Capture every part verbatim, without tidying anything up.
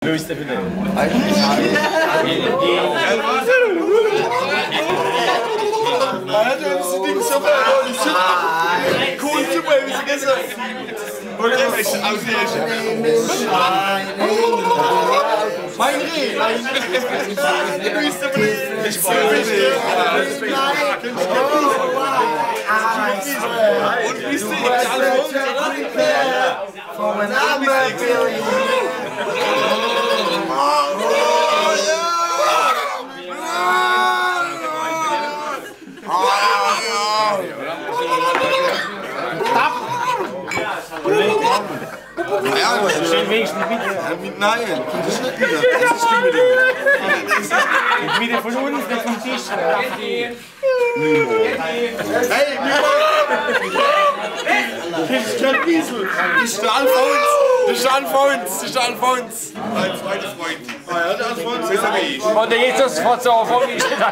Luis de Pineda. Olha, você tem que ser o curto pra ele, você quer saber? Olha, mas a audiência. Vai, André! Luis de Pineda! Ich freue mich Und bist du ja, schön wenigstens mit Nein, das ist nicht wieder. Das ist nicht wieder. wieder von uns, nicht vom Tisch. Hey, das ist kein Wiesel. Das ist der Alfons. Das ist der Alfons. Das ist der Alfons. Mein zweiter Freund. Ah ja, der Alfons ist er wie ich. Und der Jesus fährt so auf, wie ich das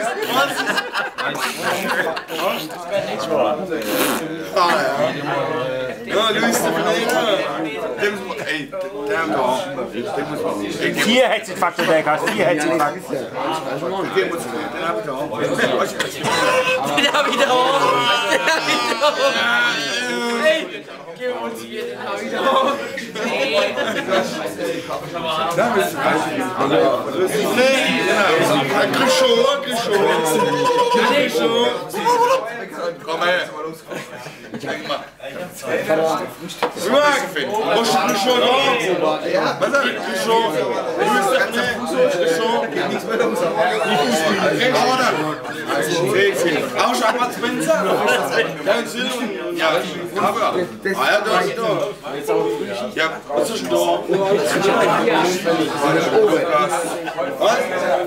Ah ja. Ja, Luis de Pineda. Dem muss man, ey, der da. Dem muss man. Vier Herzinfarkte, der Gast, vier Herzinfarkte. Den muss man, den hab ich da auch. Den hab ich da auch. Den hab ich da auch. Hey, gib uns hier, den hab ich da auch. Da bist du. Nee, Grischo, Grischo. Grischo. Komm her. Marc, musst du Grischo da? Was ist Grischo? Du bist doch nicht. Grischo. Geht nichts mehr los. Die Fußball. Auch schon mal Spencer? Ja, aber. Ah ja, da ist da. Ja, was ist denn da? Was?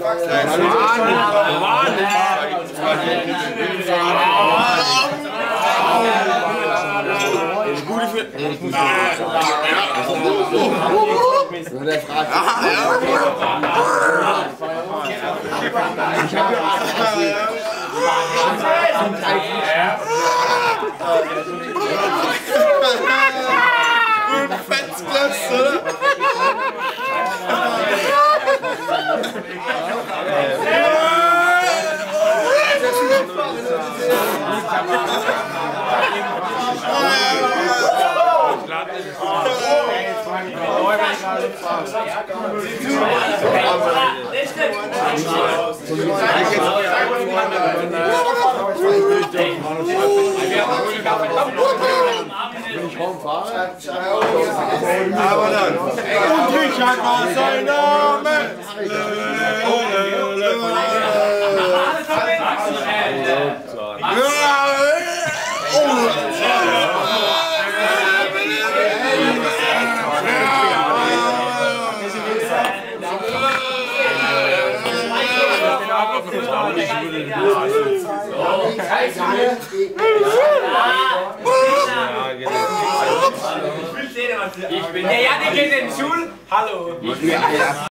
Gute für. Der fragt. Ich habe Und Fettklasse. Aber dann. Und Richard war sein Name. Ich bin der Janik in den Schul. Hallo.